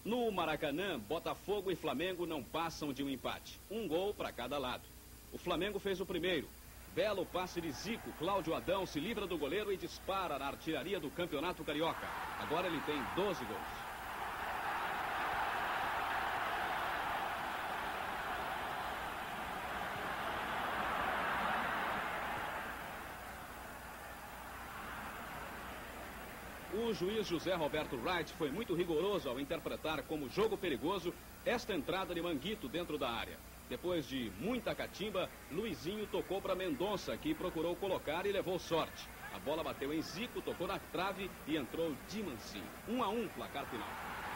No Maracanã, Botafogo e Flamengo não passam de um empate. Um gol para cada lado. O Flamengo fez o primeiro. Belo passe de Zico. Cláudio Adão se livra do goleiro e dispara na artilharia do Campeonato Carioca. Agora ele tem 12 gols. O juiz José Roberto Wright foi muito rigoroso ao interpretar como jogo perigoso esta entrada de Manguito dentro da área. Depois de muita catimba, Luizinho tocou para Mendonça, que procurou colocar e levou sorte. A bola bateu em Zico, tocou na trave e entrou de mansinho. 1-1, placar final.